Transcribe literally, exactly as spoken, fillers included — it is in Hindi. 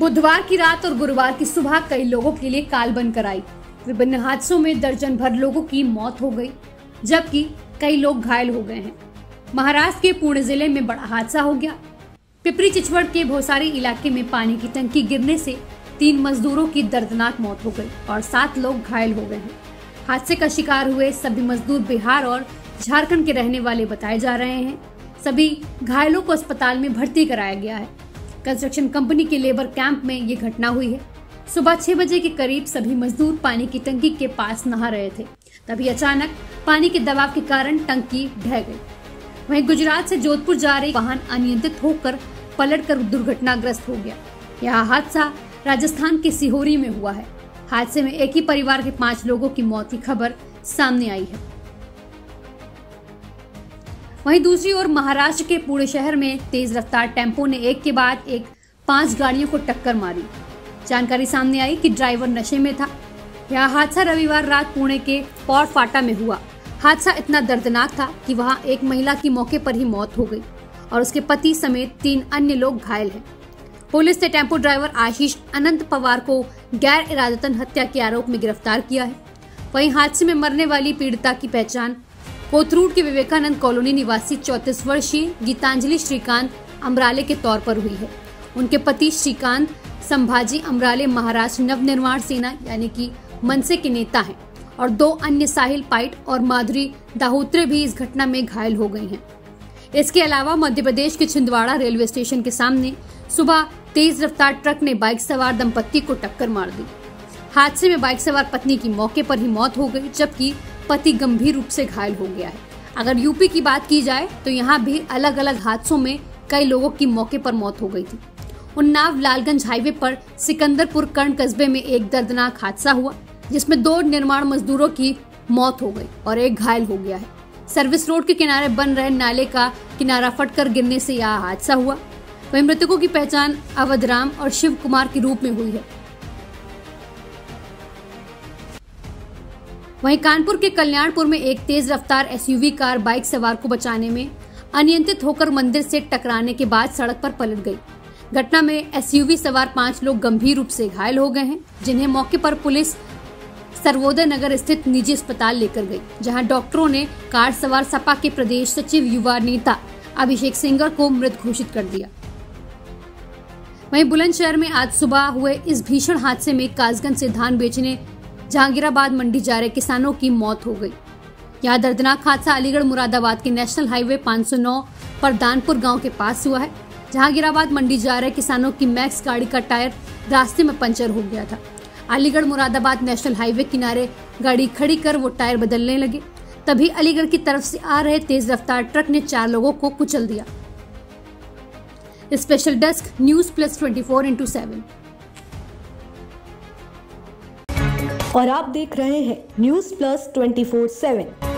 बुधवार की रात और गुरुवार की सुबह कई लोगों के लिए काल बनकर आई। विभिन्न हादसों में दर्जन भर लोगों की मौत हो गई, जबकि कई लोग घायल हो गए हैं। महाराष्ट्र के पुणे जिले में बड़ा हादसा हो गया। पिपरी चिचवड़ के भोसारी इलाके में पानी की टंकी गिरने से तीन मजदूरों की दर्दनाक मौत हो गई और सात लोग घायल हो गए हैं। हादसे का शिकार हुए सभी मजदूर बिहार और झारखंड के रहने वाले बताए जा रहे हैं। सभी घायलों को अस्पताल में भर्ती कराया गया है। कंस्ट्रक्शन कंपनी के लेबर कैंप में ये घटना हुई है। सुबह छह बजे के करीब सभी मजदूर पानी की टंकी के पास नहा रहे थे, तभी अचानक पानी के दबाव के कारण टंकी ढह गई। वहीं गुजरात से जोधपुर जा रही वाहन अनियंत्रित होकर पलटकर दुर्घटनाग्रस्त हो गया। यह हादसा राजस्थान के सिहोरी में हुआ है। हादसे में एक ही परिवार के पांच लोगों की मौत की खबर सामने आई है। वहीं दूसरी ओर महाराष्ट्र के पुणे शहर में तेज रफ्तार टेम्पो ने एक के बाद एक पांच गाड़ियों को टक्कर मारी। जानकारी सामने आई कि ड्राइवर नशे में था। यह हादसा रविवार रात पुणे के पौर फाटा में हुआ। हादसा इतना दर्दनाक था कि वहां एक महिला की मौके पर ही मौत हो गई और उसके पति समेत तीन अन्य लोग घायल हैं। पुलिस ने टेम्पो ड्राइवर आशीष अनंत पवार को गैर इरादतन हत्या के आरोप में गिरफ्तार किया है। वहीं हादसे में मरने वाली पीड़िता की पहचान कोथरूड के विवेकानंद कॉलोनी निवासी चौंतीस वर्षीय गीतांजलि श्रीकांत अमराले के तौर पर हुई है। उनके पति श्रीकांत संभाजी अमराले महाराष्ट्र नवनिर्माण सेना यानी कि मनसे के नेता हैं और दो अन्य साहिल पाइट और माधुरी दाहोत्रे भी इस घटना में घायल हो गई हैं। इसके अलावा मध्य प्रदेश के छिंदवाड़ा रेलवे स्टेशन के सामने सुबह तेज रफ्तार ट्रक ने बाइक सवार दंपत्ति को टक्कर मार दी। हादसे में बाइक सवार पत्नी की मौके पर ही मौत हो गई, जबकि पति गंभीर रूप से घायल हो गया है। अगर यूपी की बात की जाए तो यहाँ भी अलग अलग हादसों में कई लोगों की मौके पर मौत हो गई थी। उन्नाव लालगंज हाईवे पर सिकंदरपुर कर्ण कस्बे में एक दर्दनाक हादसा हुआ, जिसमें दो निर्माण मजदूरों की मौत हो गई और एक घायल हो गया है। सर्विस रोड के किनारे बन रहे नाले का किनारा फटकर गिरने से यह हादसा हुआ। वहीं मृतकों की पहचान अवधराम और शिव कुमार के रूप में हुई है। वहीं कानपुर के कल्याणपुर में एक तेज रफ्तार एसयूवी कार बाइक सवार को बचाने में अनियंत्रित होकर मंदिर से टकराने के बाद सड़क पर पलट गई। घटना में एसयूवी सवार पांच लोग गंभीर रूप से घायल हो गए हैं, जिन्हें मौके पर पुलिस सर्वोदय नगर स्थित निजी अस्पताल लेकर गई, जहां डॉक्टरों ने कार सवार सपा के प्रदेश सचिव युवा नेता अभिषेक सिंगर को मृत घोषित कर दिया। वहीं बुलंदशहर में आज सुबह हुए इस भीषण हादसे में कासगंज से धान बेचने जहांगीराबाद मंडी जा रहे किसानों की मौत हो गई। यह दर्दनाक हादसा अलीगढ़ मुरादाबाद के नेशनल हाईवे पाँच सौ नौ पर दानपुर गांव के पास हुआ है। जहांगीराबाद मंडी जा रहे किसानों की मैक्स गाड़ी का टायर रास्ते में पंचर हो गया था। अलीगढ़ मुरादाबाद नेशनल हाईवे किनारे गाड़ी खड़ी कर वो टायर बदलने लगे, तभी अलीगढ़ की तरफ से आ रहे तेज रफ्तार ट्रक ने चार लोगों को कुचल दिया। Special desk news plus twenty four into seven. और आप देख रहे हैं news plus twenty four seven.